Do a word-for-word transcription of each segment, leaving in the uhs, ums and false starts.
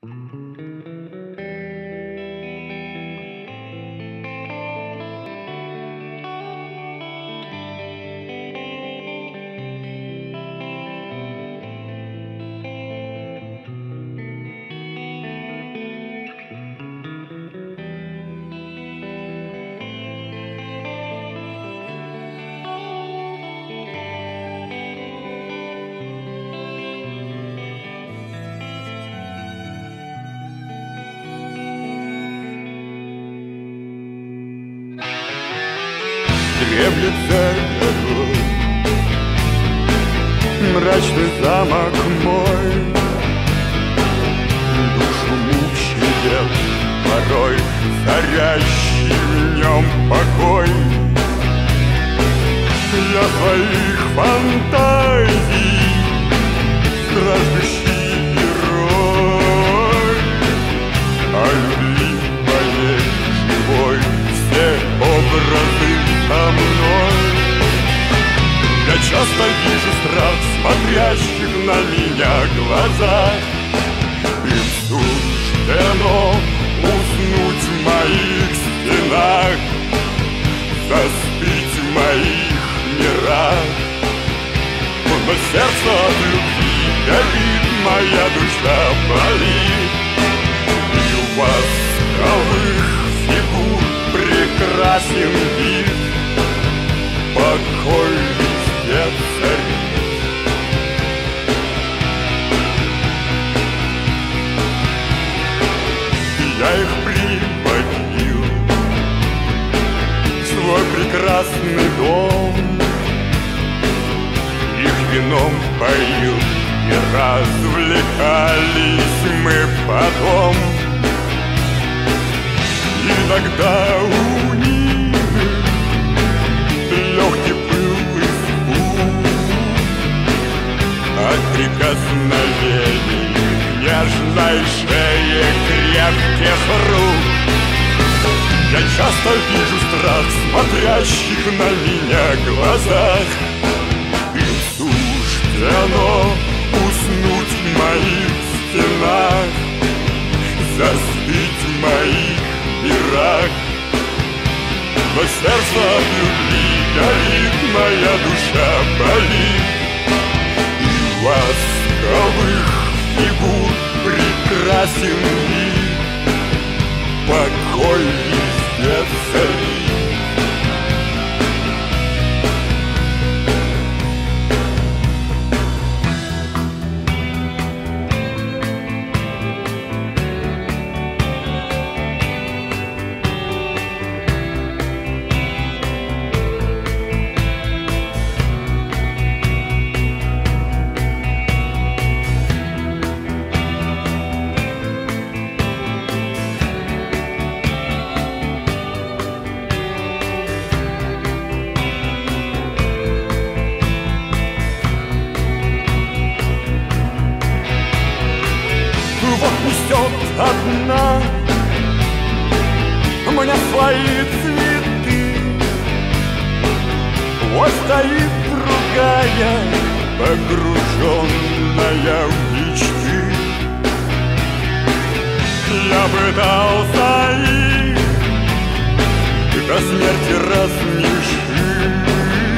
Дремлется горой мрачный замок мой, душу мучает порой царящий в нем покой. Я своих фантазий страждущий герой, а любви моей живой все образы со мной. Я часто вижу страх смотрящих на меня глазах. Им суждено уснуть в моих стенах, заспить в моих мирах. Но сердце от любви горит, моя душа болит, и у восковых фигур прекрасен вид, покой везде царит. Я их приводил в свой прекрасный дом, их вином поил, и развлекались мы потом. Иногда у них легкий был испуг от прикосновений нежной шеи крепких рук. Я часто вижу страх смотрящих на меня глазах. Им суждено уснуть в моих стенах, заспить в моих мирах. Но сердце от любви горит, моя душа болит, и восковых фигур прекрасен вид, покой везде царит. Вот несет одна мне свои цветы, вот стоит другая, погруженная в мечты. Я пытался их до смерти рассмешить,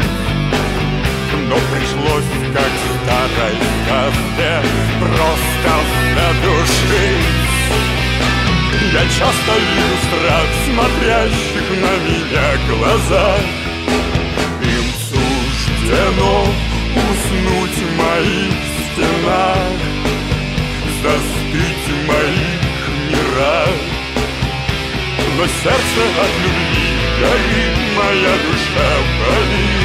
но пришлось, как в старой сказке, просто задушить. Я часто вижу страх смотрящих на меня глазах. Им суждено уснуть в моих стенах, заспить в моих мирах. Но сердце от любви горит, моя душа болит,